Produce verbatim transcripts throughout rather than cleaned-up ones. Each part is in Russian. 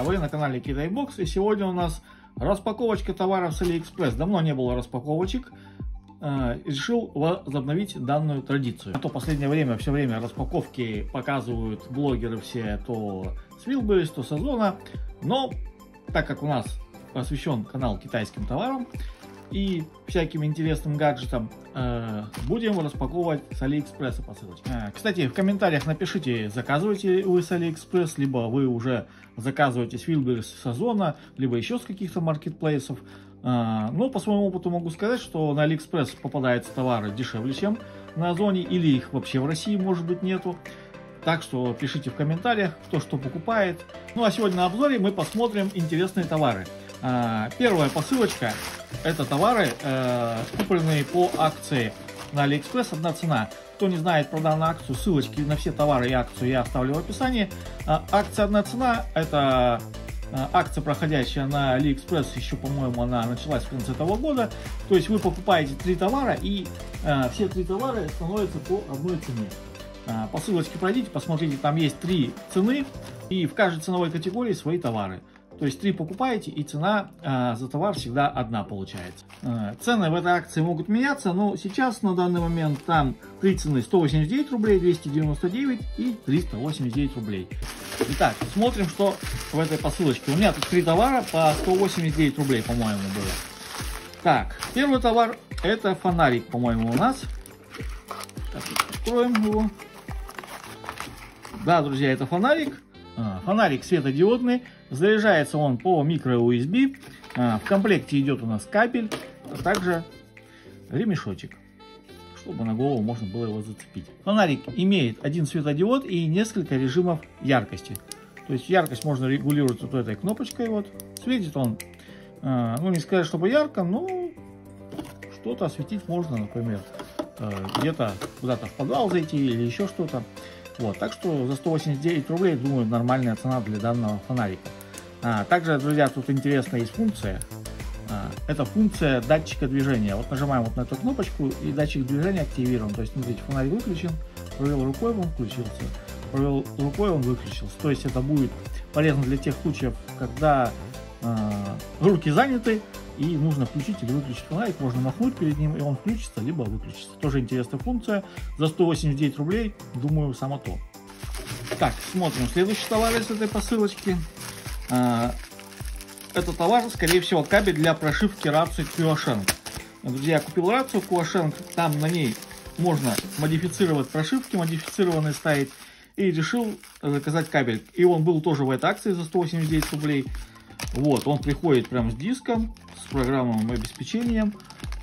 друзья, вы на канале Китайбокс, и сегодня у нас распаковочка товаров с Алиэкспресс. Давно не было распаковочек, э, решил возобновить данную традицию. А то в последнее время все время распаковки показывают блогеры все то с Wildberries, то с Озона, но так как у нас посвящен канал китайским товарам и всяким интересным гаджетам, э, будем распаковывать с Алиэкспресса посылочки. Э, кстати, в комментариях напишите, заказываете вы с Алиэкспресс, либо вы уже заказываете с Wildberries, с Озона, либо еще с каких-то маркетплейсов. Э, но по своему опыту могу сказать, что на Алиэкспресс попадаются товары дешевле, чем на Озоне, или их вообще в России, может быть, нету. Так что пишите в комментариях, кто что покупает. Ну а сегодня на обзоре мы посмотрим интересные товары. Первая посылочка — это товары, купленные по акции на Алиэкспресс. Одна цена. Кто не знает про данную акцию, ссылочки на все товары и акцию я оставлю в описании. Акция «Одна цена» — это акция, проходящая на Алиэкспресс, еще, по-моему, она началась в конце того года. То есть вы покупаете три товара, и все три товара становятся по одной цене. По ссылочке пройдите, посмотрите, там есть три цены, и в каждой ценовой категории свои товары. То есть три покупаете, и цена э, за товар всегда одна получается. Э, цены в этой акции могут меняться, но сейчас на данный момент там три цены: сто восемьдесят девять рублей, двести девяносто девять и триста восемьдесят девять рублей. Итак, смотрим, что в этой посылочке. У меня тут три товара по сто восемьдесят девять рублей, по-моему, было. Так, первый товар — это фонарик, по-моему, у нас. Так, откроем его. Да, друзья, это фонарик. Фонарик светодиодный, заряжается он по микро ю эс би, в комплекте идет у нас кабель, а также ремешочек, чтобы на голову можно было его зацепить. Фонарик имеет один светодиод и несколько режимов яркости. То есть яркость можно регулировать вот этой кнопочкой. Вот светит он, ну не сказать, чтобы ярко, но что-то осветить можно, например, где-то куда-то в подвал зайти или еще что-то. Вот, так что за сто восемьдесят девять рублей, думаю, нормальная цена для данного фонарика. А, также, друзья, тут интересная есть функция. А, это функция датчика движения. Вот нажимаем вот на эту кнопочку, и датчик движения активирован. То есть, смотрите, фонарик выключен, провел рукой, он включился, провел рукой, он выключился. То есть это будет полезно для тех случаев, когда а, руки заняты и нужно включить или выключить фонарик. Можно махнуть перед ним, и он включится, либо выключится. Тоже интересная функция. За сто восемьдесят девять рублей, думаю, само то. Так, смотрим следующий товар из этой посылочки. Это товар, скорее всего, кабель для прошивки рации Куошенг. Друзья, я купил рацию Куошенг. Там на ней можно модифицировать прошивки, модифицированные ставить. И решил заказать кабель. И он был тоже в этой акции за сто восемьдесят девять рублей. Вот, он приходит прям с диском, с программным обеспечением.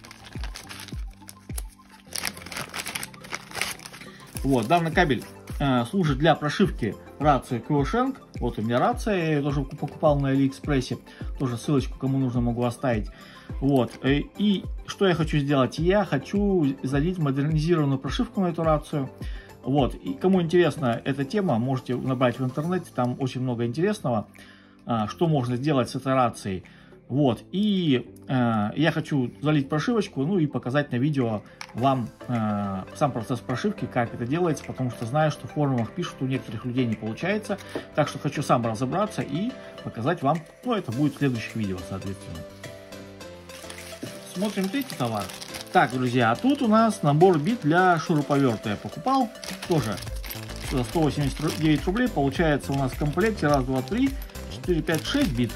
Вот, данный кабель э, служит для прошивки рации Куошенг. Вот у меня рация, я ее тоже покупал на Алиэкспрессе. Тоже ссылочку, кому нужно, могу оставить. Вот, э, и что я хочу сделать? Я хочу залить модернизированную прошивку на эту рацию. Вот, и кому интересна эта тема, можете набрать в интернете, там очень много интересного, что можно сделать с этой рацией. Вот, и э, я хочу залить прошивочку, ну и показать на видео вам э, сам процесс прошивки, как это делается, потому что знаю, что в форумах пишут, у некоторых людей не получается, так что хочу сам разобраться и показать вам, ну это будет в следующих видео, соответственно. Смотрим третий товар. Так, друзья, а тут у нас набор бит для шуруповерта я покупал, тоже за сто восемьдесят девять рублей, получается у нас в комплекте раз, два, три, четыре, пять, шесть бит.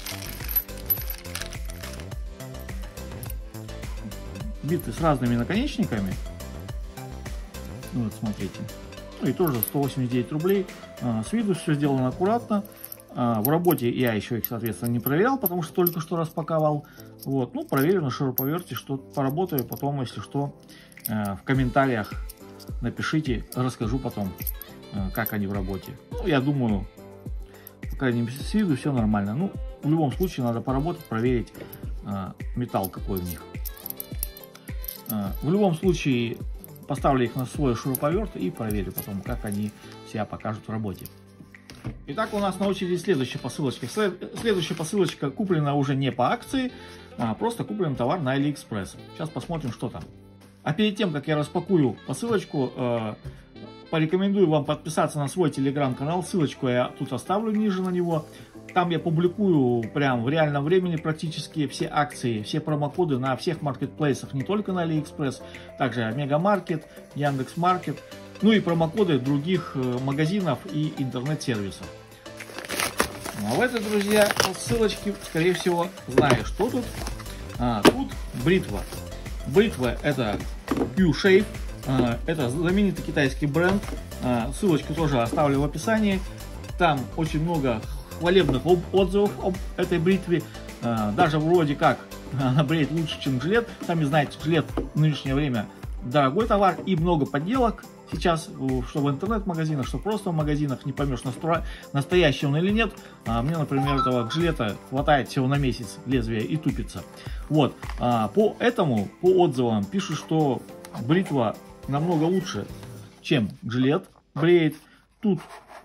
Биты с разными наконечниками. Вот, смотрите. Ну и тоже сто восемьдесят девять рублей. А, с виду все сделано аккуратно. А, в работе я еще их, соответственно, не проверял, потому что только что распаковал. Вот, ну, проверю на шуруповерте, что поработаю. Потом, если что, а, в комментариях напишите, расскажу потом, а, как они в работе. Ну, я думаю, по крайней мере, с виду все нормально. Ну, в любом случае, надо поработать, проверить а, металл какой в них. А, в любом случае, поставлю их на свой шуруповерт и проверю потом, как они себя покажут в работе. Итак, у нас на очереди следующая посылочка. Следующая посылочка куплена уже не по акции, а просто куплен товар на Алиэкспресс. Сейчас посмотрим, что там. А перед тем, как я распакую посылочку, э, порекомендую вам подписаться на свой телеграм-канал. Ссылочку я тут оставлю ниже на него. Там я публикую прям в реальном времени практически все акции, все промокоды на всех маркетплейсах, не только на AliExpress, также Мегамаркет, Яндекс.Маркет, ну и промокоды других магазинов и интернет-сервисов. Ну, а в этой, друзья, ссылочки, скорее всего, знаю, что тут. А, тут бритва. Бритва это Q-Shape. А, это знаменитый китайский бренд. А, ссылочку тоже оставлю в описании. Там очень много хвалебных отзывов об этой бритве. А, даже вроде как она бреет лучше, чем жилет. Сами знаете, жилет в нынешнее время дорогой товар и много подделок. Сейчас, что в интернет-магазинах, что просто в магазинах, не поймешь, настоящий он или нет. А мне, например, этого жилета хватает всего на месяц лезвия и тупится. Вот. А по этому, по отзывам, пишут, что бритва намного лучше, чем жилет бреет. Тут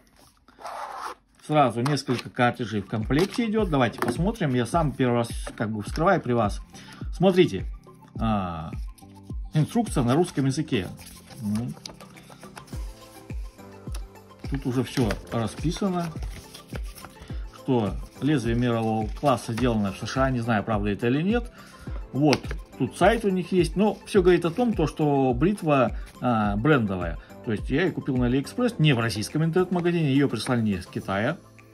сразу несколько картриджей в комплекте идет. Давайте посмотрим. Я сам первый раз как бы вскрываю при вас. Смотрите. А, инструкция на русском языке. Тут уже все расписано, что лезвие мирового класса сделано в США, не знаю, правда это или нет. Вот, тут сайт у них есть, но все говорит о том, то, что бритва а, брендовая. То есть я ее купил на AliExpress, не в российском интернет-магазине, ее прислали не из Китая.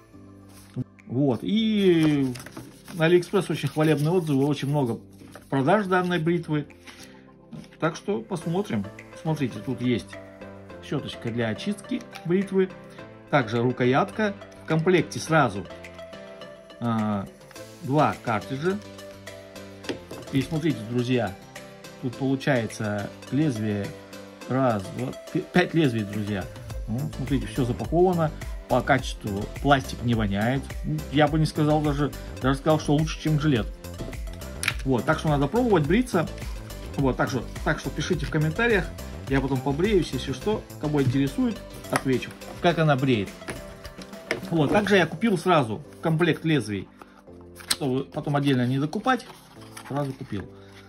Вот, и на AliExpress очень хвалебные отзывы, очень много продаж данной бритвы. Так что посмотрим. Смотрите, тут есть щеточка для очистки бритвы, также рукоятка. В комплекте сразу э, два картриджа. И смотрите, друзья, тут получается лезвие раз, два, пять лезвий, друзья. Ну, смотрите, все запаковано. По качеству пластик не воняет. Я бы не сказал даже, даже сказал, что лучше, чем жилет. Вот, так что надо пробовать бриться. Вот, так что, так что пишите в комментариях. Я потом побреюсь, если что, кого интересует, отвечу, как она бреет. Вот, также я купил сразу комплект лезвий, чтобы потом отдельно не докупать, сразу купил.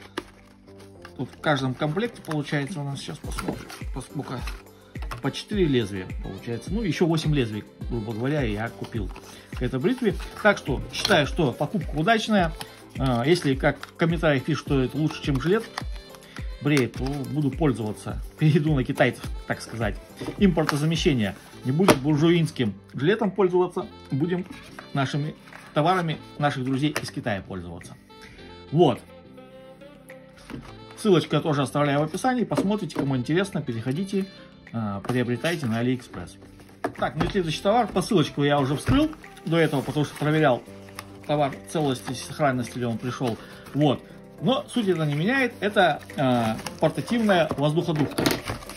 Тут в каждом комплекте получается у нас, сейчас посмотрим, поскольку по четыре лезвия получается. Ну, еще восемь лезвий, грубо говоря, я купил к этой бритве. Так что считаю, что покупка удачная. Если как в комментариях пишут, что это лучше, чем жилет бреет, то буду пользоваться. Перейду на китайцев, так сказать. Импортозамещение. Не будем буржуинским жилетом пользоваться, будем нашими товарами наших друзей из Китая пользоваться. Вот. Ссылочку я тоже оставляю в описании. Посмотрите, кому интересно, переходите, приобретайте на AliExpress. Так, ну и следующий товар. По ссылочку я уже вскрыл до этого, потому что проверял товар целости и сохранности, ли он пришел. Вот. Но суть это не меняет. Это э, портативная воздуходувка.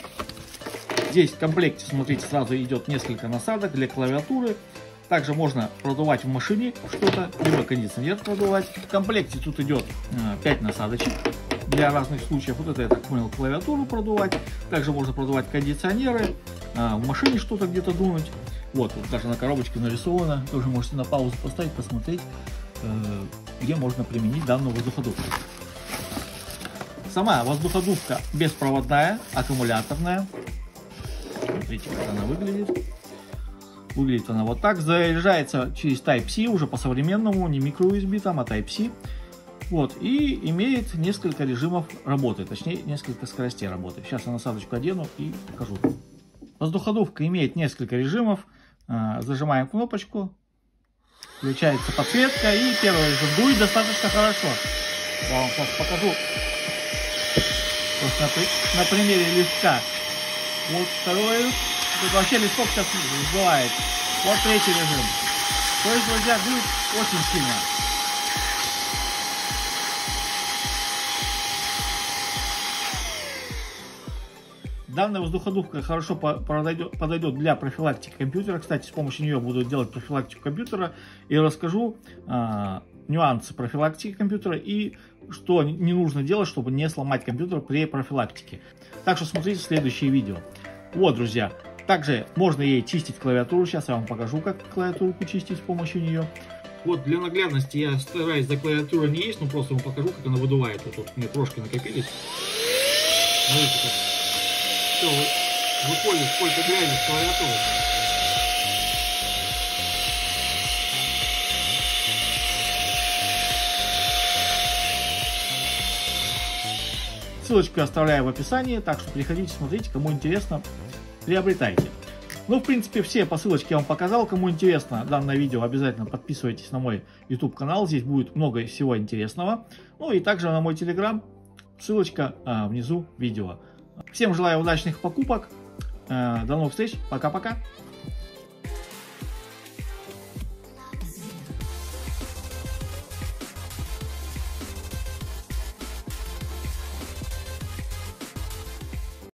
Здесь в комплекте, смотрите, сразу идет несколько насадок для клавиатуры. Также можно продувать в машине что-то, либо кондиционер продувать. В комплекте тут идет э, пять насадочек для разных случаев. Вот это, я так понял, клавиатуру продувать. Также можно продувать кондиционеры, э, в машине что-то где-то дунуть. Вот, тут даже на коробочке нарисовано. Тоже можете на паузу поставить, посмотреть, э, где можно применить данную воздуходувку. Сама воздуходувка беспроводная, аккумуляторная. Смотрите, как она выглядит. Выглядит она вот так. Заряжается через Type-C, уже по-современному, не микро-ю эс би там, а Type-C. Вот, и имеет несколько режимов работы, точнее, несколько скоростей работы. Сейчас я насадочку одену и покажу. Воздуходувка имеет несколько режимов. Зажимаем кнопочку. Включается подсветка, и первый режим дует достаточно хорошо. Я вам сейчас покажу. Просто на, на примере листка. Вот второй. Тут вообще листок сейчас сбивает. Вот третий режим. То есть, друзья, дует очень сильно. Данная воздуходувка хорошо подойдет, подойдет для профилактики компьютера. Кстати, с помощью нее буду делать профилактику компьютера и расскажу а, нюансы профилактики компьютера и что не нужно делать, чтобы не сломать компьютер при профилактике. Так что смотрите следующее видео. Вот, друзья. Также можно ей чистить клавиатуру. Сейчас я вам покажу, как клавиатуру чистить с помощью нее. Вот для наглядности я стараюсь за клавиатурой не есть, но просто вам покажу, как она выдувает. Вот тут у меня крошки накопились. Смотрите, как все выходит, сколько грязи с клавиатуры. Ссылочку я оставляю в описании, так что переходите, смотрите, кому интересно, приобретайте. Ну, в принципе, все по ссылочке я вам показал. Кому интересно данное видео, обязательно подписывайтесь на мой YouTube канал. Здесь будет много всего интересного. Ну и также на мой Telegram. Ссылочка а, внизу видео. Всем желаю удачных покупок. А, до новых встреч. Пока-пока.